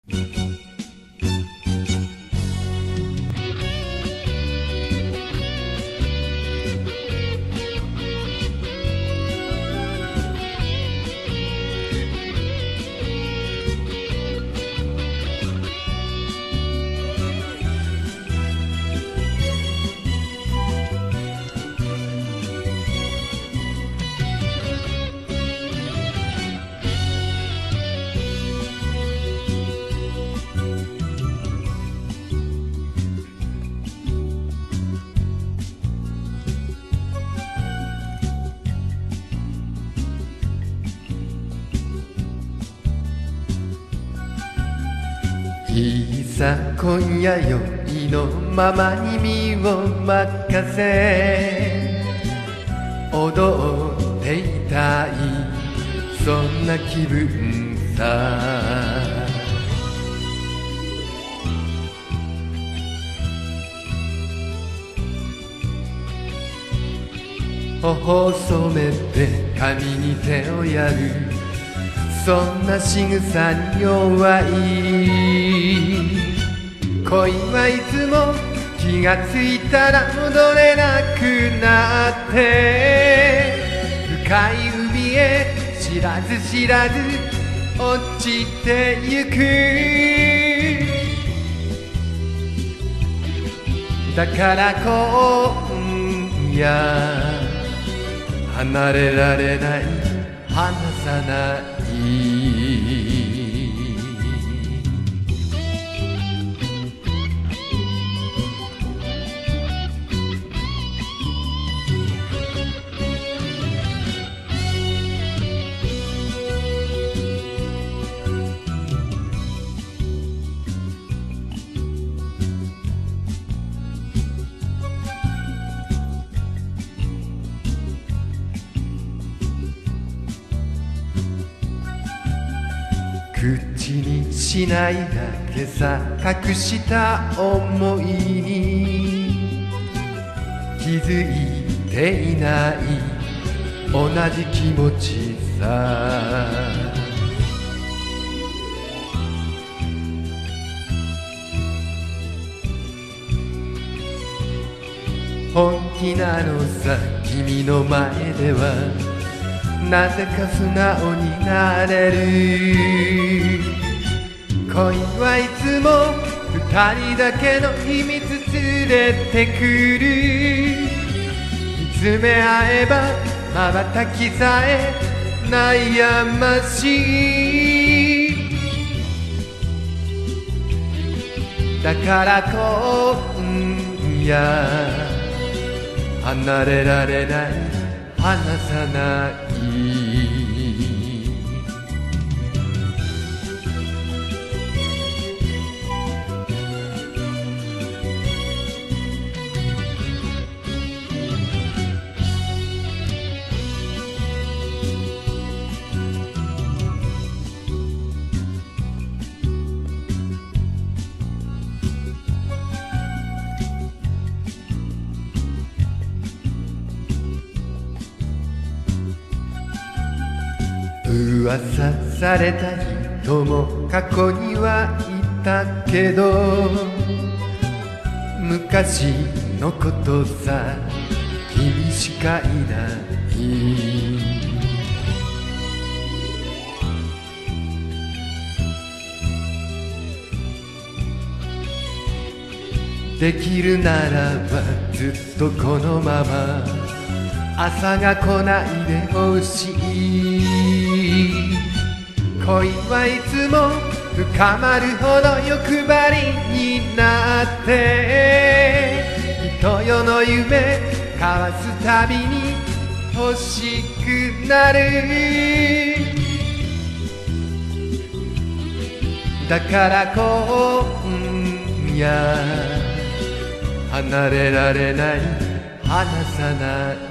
いいさ今夜よ意のままに身を任せ踊っていたいそんな気分さ頬染めて髪に手をやるそんな仕草に弱い恋はいつも気がついたら戻れなくなって深い海へ知らず知らず落ちてゆくだから今夜離れられない離さない口にしないだけさ隠した想いに気づいていない同じ気持ちさ本気なのさ君の前ではなぜか素直になれる恋はいつも二人だけの秘密連れてくる見つめ合えば瞬きさえ悩ましいだから今夜離れられない離さない噂された人も過去にはいたけど昔のことさ君しかいないできるならばずっとこのまま朝が来ないでほしい恋はいつも深まるほど欲張りになって人よの夢交わすたびに欲しくなるだから今夜離れられない離さない